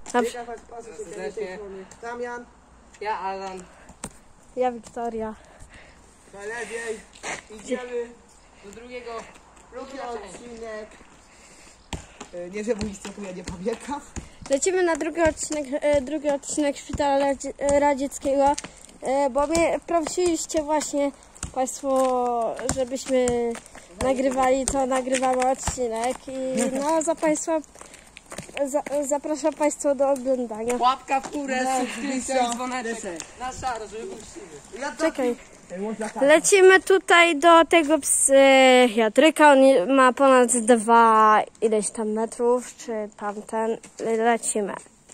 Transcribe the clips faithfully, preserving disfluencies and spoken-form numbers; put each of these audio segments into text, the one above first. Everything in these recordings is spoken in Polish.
Dobrze. Damian. Ja Alan. Ja Wiktoria. Na lewej. Idziemy Do drugiego. drugi odcinek. Nie żeby nic co ja nie pamiętam. Lecimy na drugi odcinek, e, drugi odcinek Szpitala Radzieckiego, e, bo mnie prosiliście właśnie Państwo, żebyśmy nagrywali, to nagrywamy odcinek i no za Państwa za, zapraszam Państwa do oglądania. Łapka w górę, subskrypcja i dzwoneczek. Na szaro, żeby puścili. Czekaj. Lecimy tutaj do tego psychiatryka, on ma ponad dwa ileś tam metrów, czy tamten, lecimy.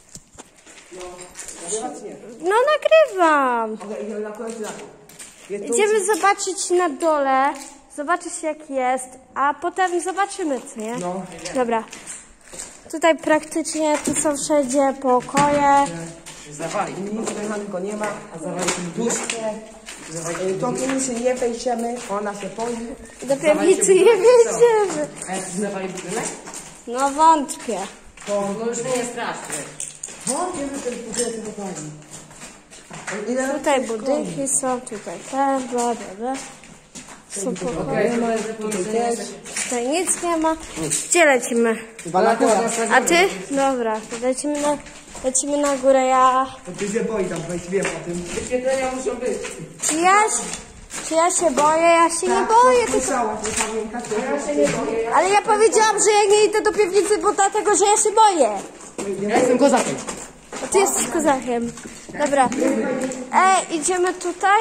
No nagrywam. Idziemy zobaczyć na dole, zobaczyć jak jest, a potem zobaczymy co, nie? Dobra. Tutaj praktycznie, tu są wszędzie pokoje. Zawali. Nic mechanego nie ma, a zawali puste. To piwnicy nie wejdziemy, ona się boi. Do piwnicy nie wejdziemy. A jak zawali budynek? No wątpię. No już nie jest straszny. To wiemy ten budynek zapali. Tutaj budynki są, tutaj te, bla bla bla. Są pokoje. Tutaj też. Tutaj nic nie ma. Gdzie lecimy? Chyba na górę. A ty? Dobra, to lecimy na, lecimy na górę. Ja... To ty się boi tam, weź wiem o tym. Wyświetlenia muszą być. Czy ja, czy ja się boję? Ja się nie boję. Tylko... Słyszałaś, nie pamiętasz? Ja się nie boję. Ale ja powiedziałam, że ja nie idę do piwnicy, bo dlatego, że ja się boję. Ja jestem kozakiem. A ty jesteś kozakiem. Dobra. Ej, idziemy tutaj?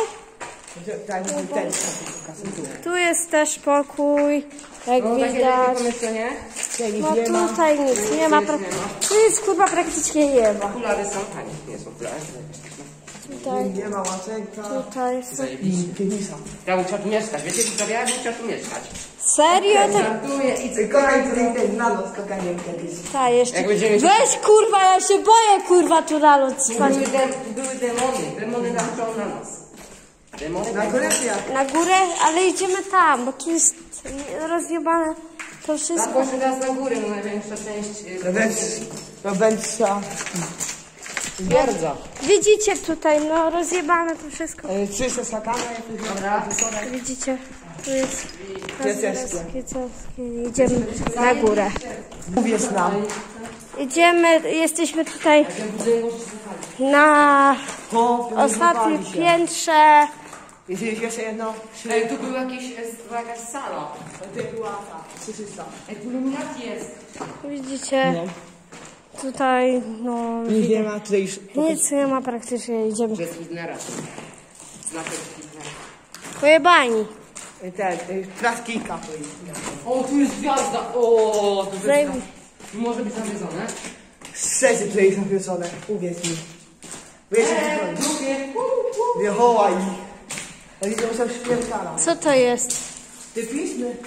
Tu jest też pokój, jak No takie widać. pomieszczenie. No tutaj nic nie ma. Pra... Tu jest kurwa praktycznie nie ma. Okulary są tanie. Nie są okulary. Tutaj, Nie ma łazienka. tutaj są... Piwnica. Ja bym chciał tu mieszkać. Wiecie, co ja bym chciał tu mieszkać. Serio? To... Żartuję i Kokaj tutaj ten na noc, kokaniem kiedyś. Ta, jeszcze... Jak będziemy się- Weź kurwa, ja się boję kurwa tu na noc spać. Były, de były demony. Demony naczą na nas. Demony Na górę czy jak? Na górę, ale idziemy tam, bo tu jest rozjebane to Na wszystko. poszedł teraz na górę, no największa część. To będzie... To będzie... Twierdza. Widzicie tutaj, no rozjebane to wszystko. Trzy sakana, jakieś... Dobra. Widzicie? Tu jest Kieceskie. kieceskie. Idziemy na górę. Mówisz nam. Idziemy, jesteśmy tutaj na To ostatnim piętrze. Jeśli jeszcze jedno... Ej, tu był jakiś, była jakaś sala. To była ta, trzysta. Ej, tu iluminacji jest. Widzicie? Tutaj, no... Nic nie ma, tutaj już... Nic nie ma praktycznie, idziemy. To jest Widnera. Znaczek Widnera. Pojebani. Ten, plaskika. O, tu jest gwiazda. O, to Zaj... jest... Może być nawiedzone. Szczerze tutaj jest nawiedzone, uwierz mi. Wiesz, Eee, drugie. nie wołaj. Ja widzę, że są śmierkala. Co to jest? Ty pismy.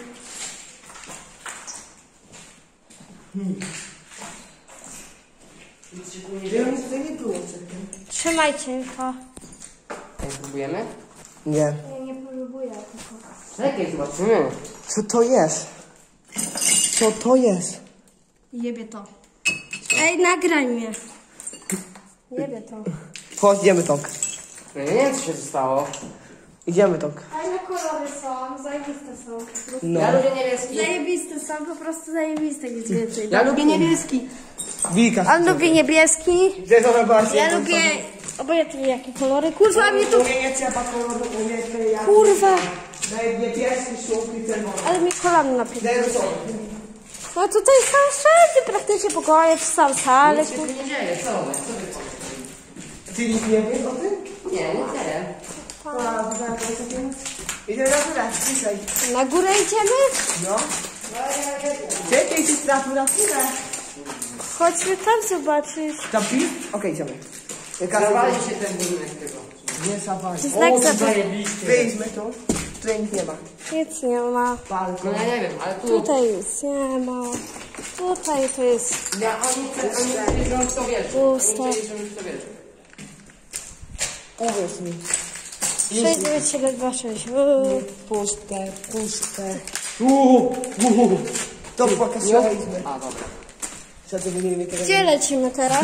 Hmm. Nic tutaj nie było przedtem. Trzymajcie to. Ej, próbujemy? Nie. Ja nie próbuję tylko. Czekaj, zobaczymy. Co to jest? Co to jest? Jebie to. Ej, nagraj mnie. Jebie to. Chodź, idziemy tok. No nie wiem, co się stało. Idziemy tok. Fajne kolory są, zajebiste są. No. Ja lubię niebieski. Zajebiste są, po prostu zajebiste nic więcej. Ja lubię niebieski. Wilka. On lubi niebieski. Gdzie to właśnie? Ja lubię obojętnie jakie kolory. Kurwa, mnie tu... Umie nie trzeba koloru, umie te jak... Kurwa. Daj niebieski, żółty, czerwony. Ale mi kolano napięło. Daj różowy. No tutaj są wszędzie praktycznie pokoje, czy są sale. Nic się tu nie dzieje, co? Co wy powiecie? Ty nic nie wiesz o tym? Nie, nie dzieje. Idziemy na górę, dzisiaj. Na górę idziemy? No. Czekaj, ty trafił na górę. Chodźmy tam zobaczyć. Tam pi? Okej, idziemy. Zawali się ten budynek tego. Nie zawali. Znak zabawy. Wyjdźmy tu. Tutaj nic nie ma. Nic nie ma. No Balkon. ja nie wiem, ale tu... Tutaj nic nie ma. Tutaj to jest... Ja, oni chcą, oni chcieli, żebym w to wierzył. Puste. Oni chcieli, żebym w to wierzył. Uwierz mi. sześć dziewięć siedem dwa sześć. Uuu. Puste, puste. Uuu, uuu. To pokazaliśmy. A, dobra. Co ty nie wiem, Gdzie lecimy teraz?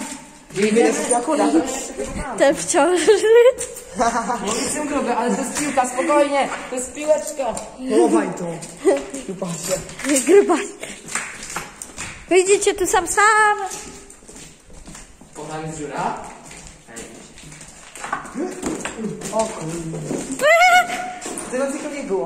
Te wciąż. Jestem gruby, ale to jest piłka, spokojnie. To jest piłeczka. Chowaj to. Tu patrzę. Gruba. Wyjdziecie tu sam sam. Bo tam jest dziura. O kurde. Tego tylko nie było.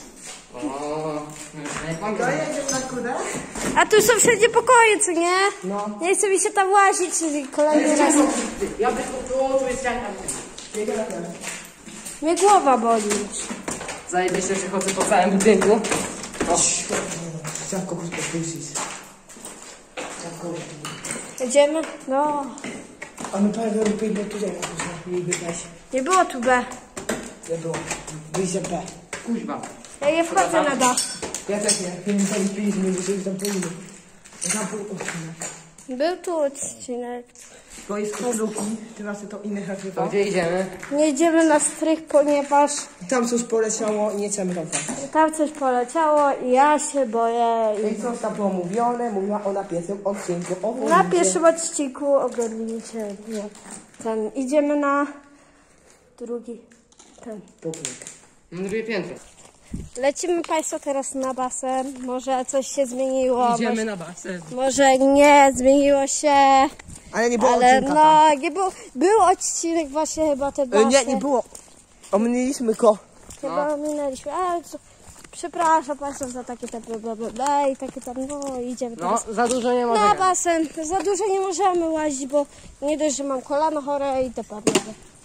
O, jak mam To jedziemy na kudę? A tu są wszędzie pokoje, co nie? No. Nie chce mi się tam łazić, czyli kolejny raz. Ja bym tu, tu jest ścianka. Biegę na ten. Mnie głowa boli. Zajebiście się chodzę po całym budynku. O, Chciałem kogoś podpuścić. Chciałem kogoś. Jedziemy? No. A my parę lepiej, bo tutaj jakoś nie wygrać. Nie było tu B. Nie było. Wyjście B. kuźwa. Ja nie wchodzę na dach. Ja też nie. Nie tam piliśmy, bo się tam pójdę. Tam pół odcinek. Był tu odcinek. Bo jest kluki, teraz to inne To hakrywa. gdzie idziemy? Nie idziemy na strych, ponieważ Tam coś poleciało i nie chcemy tam tam. tam coś poleciało i ja się boję. I coś tam było mówione, mówiła o na pierwszym odcinku. O I na wójcie. pierwszym odcinku ogarnijcie. Nie. Ten. Idziemy na drugi. Ten. Puknik. Na drugie piętro. Lecimy Państwo teraz na basen. Może coś się zmieniło. Idziemy Może, na basen. może nie zmieniło się. Ale nie było Ale odcinka no, nie było. Był odcinek właśnie chyba ten tam. basen. E, Nie, nie było. Omyliliśmy ko. Chyba minęliśmy. Ale co, przepraszam Państwa za takie tam bla, bla, bla, bla i takie tam, no idziemy No, teraz za dużo nie na możemy. basen. Za dużo nie możemy łazić, bo nie dość, że mam kolano chore i te pewnie.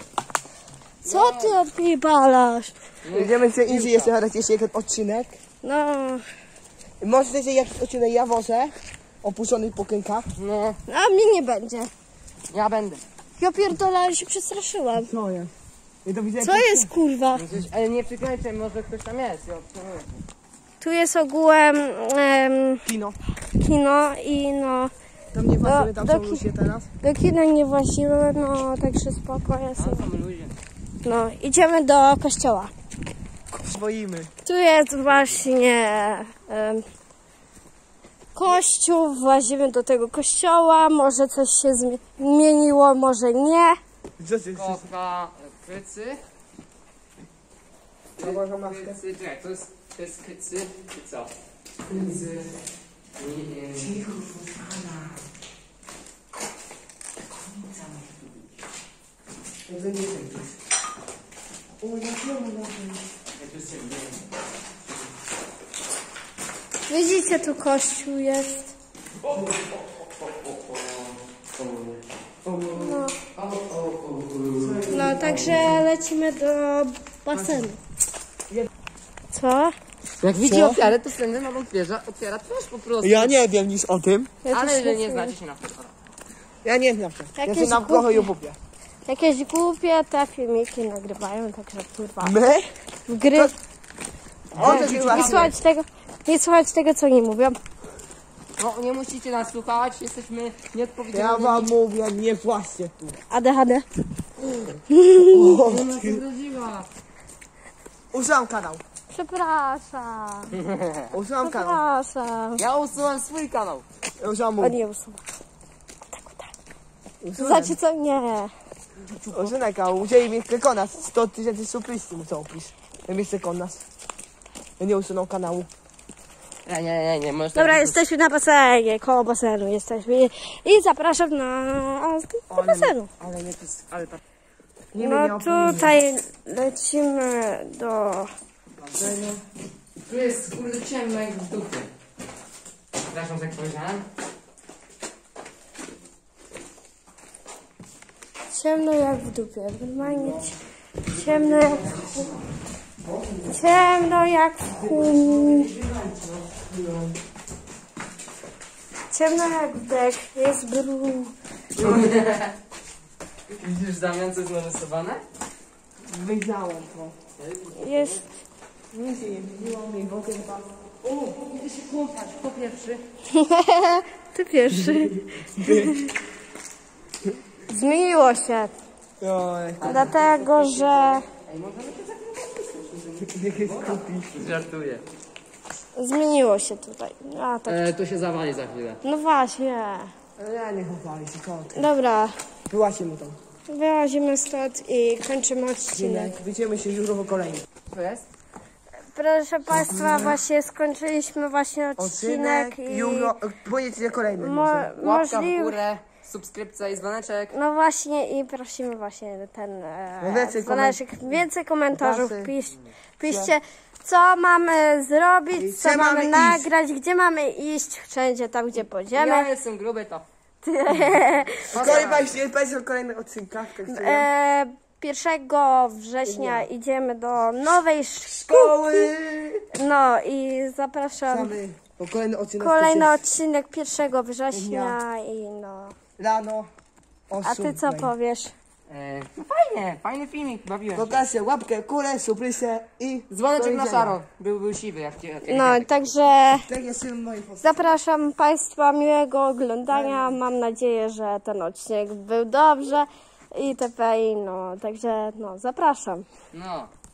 Co ty odpierdalasz? Idziemy gdzie indziej jeszcze nagrać jeszcze jeden odcinek. No, Może też jakiś odcinek ja wożę. Opuszczonych pokrynkach. No, a mnie nie będzie. ja będę. Ja pierdolę, ale się przestraszyłam. Co jest? Ja to widzę, Co jest kurwa? No coś- Ale nie przykręcaj, może ktoś tam jest. Ja obserwuję. Tu jest ogółem em, Kino. kino i no, Tam nie włazimy, tam do są ki- ludzie teraz. do kina nie włazimy, no także spoko jest. A tam ludzie. No, idziemy do kościoła. Swoimy. Tu jest właśnie em, kościół, włazimy do tego kościoła, może coś się zmi- zmieniło, może nie. Co ty? Kocha, krycy. Założę maskę. Krycy, czekaj, to jest, to jest krycy. I co? Krycy. I, i, Cicho, Fofana. To nie jest. O, ja wiem, ja wiem. jak to jest ciemno. Widzicie, tu kościół jest. No, no także lecimy do basenu. Co? Jak widzi Co? ofiarę, to wtedy mam otwiera, otwiera twarz po prostu. Ja nie wiem nic o tym. Ja Ale też że nie wiem. znacie się na tym. Ja nie znam się. Ja Jakieś się na trochę głupie. jubupie. Jakieś głupie te filmiki nagrywają, także kurwa. My? W gry. O, E, to nie chyba. słuchać tego, nie słuchać tego, co oni mówią. No, nie musicie nas słuchać, jesteśmy Ja nieodpowiedzialni. wam mówię, nie właśnie tu. A D H D. O, Nie ma się zrodziła. usuwam kanał. Przepraszam. Usuwam kanał. Przepraszam. Ja usuwam swój kanał. Usuwam O mój. nie usuwa. Usuwam. Znacie co? Nie. Usuwam kanał. Musieli mieć tylko nas. sto tysięcy suplistów muszą opisz. Ja mieć tylko nas. Ja nie usunął kanału. Nie, nie, nie, nie, możesz Dobra, tak- jesteśmy na basenie, koło basenu jesteśmy i zapraszam na do basenu. Ale nie, to jest, ale tak. Nie wiem, No ja tutaj lecimy do... Tu jest kurde ciemno jak w dupie. Przepraszam, jak powiedziałem. Ciemno jak w dupie, normalnie ci- ciemno jak w chuj. Ciemno jak w chuj. Ciemno jak dek, jest brud. Widzisz, Damian, co jest narysowane? wyjrzałem to. Jest... Nic się nie widziło, mi bokiem chyba. O, idę się kąpać, po pierwszy. Ty pierwszy. Zmieniło się, Oj, dlatego że... Ej, możemy się jak jest kupi. Żartuję. Zmieniło się tutaj. A, tak. E, to się zawali za chwilę. No właśnie. Ja nie chowali się, co? Dobra, Wyłaźcie mu tam. wyłazimy stąd i kończymy odcinek. Widzimy się już o kolejnym. To jest? Proszę Państwa, właśnie skończyliśmy właśnie odcinek, Odcinek i jutro, pojedziecie kolejny. mo może. Łapka w możliwe. górę, subskrypcja i dzwoneczek. No właśnie i prosimy właśnie ten e, Więcej dzwoneczek, więcej komentarzów, Komentarzy. pisz, piszcie co mamy zrobić, I co gdzie mamy, mamy iść. nagrać, gdzie mamy iść, wszędzie tam gdzie pójdziemy. Ja jestem gruby, to. Kolej właśnie, będzie o kolejnych odcinkach. Tak sobie. E, pierwszego września idziemy do nowej szkoły. Szkoły! No i zapraszam. Mamy o kolejny odcinek. Kolejny będzie odcinek pierwszego września i no. Rano. O A ty co ósmej. powiesz? E, no fajnie, fajny filmik, bawiłem się. Pokażcie łapkę, kulę, subskrypcję i Dzwoneczek do na widzenia. szaro. Był, był siwy jak cię. No także Tak jest film mojej postaci. zapraszam Państwa miłego oglądania. Mam nadzieję, że ten odcinek był dobrze itp. No także no zapraszam. No.